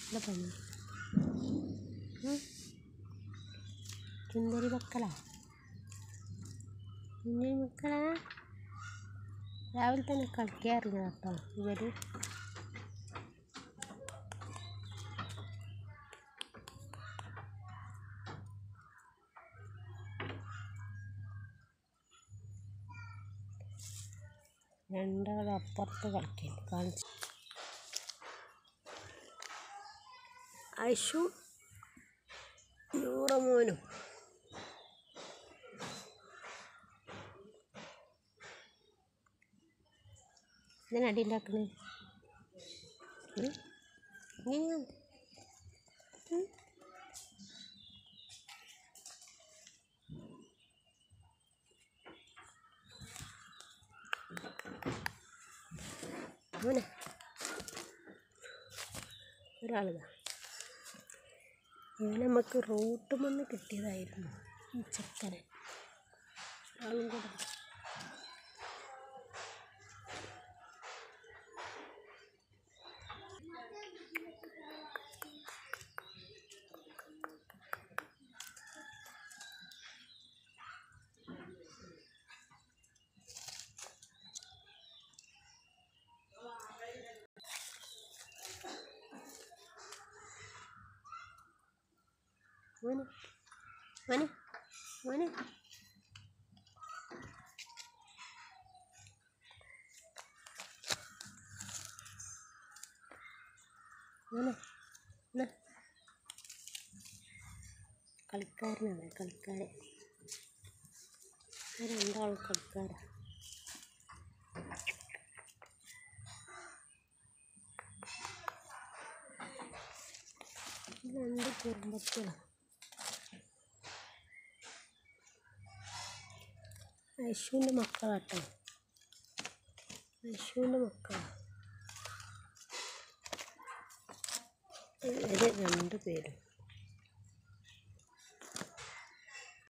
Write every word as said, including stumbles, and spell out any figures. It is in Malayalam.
എന്താ പണി? ചുന്ദരി മക്കളാ, ചുന്ദരി മക്കളാ. രാവിലെ തന്നെ കളിക്കാറില്ല കേട്ടോ ഇവർ. രണ്ടാളും അപ്പുറത്ത് കളിക്കാൻ കാണിച്ചു. ഐഷു നൂറമോനും ഇതിനടി ഉണ്ടാക്കണേ. മോനെ ഒരാളിതാ. ഇങ്ങനെ നമുക്ക് റോട്ടും വന്ന് കിട്ടിയതായിരുന്നു ഈ ചെക്കനെ. ഒരാളും കൂടെ മോനെ മോനെ മോനെ മോനെ എന്നാ കളിക്കാരനാണ്, കളിക്കാരൻ. രണ്ടാളും കളിക്കാരാ. രണ്ട് കുടുംബത്തിലാണ്. ഐഷുവിൻ്റെ മക്കളാട്ടോ, ഐഷുവിൻ്റെ മക്കളാണ് ഇവർ രണ്ട് പേരും.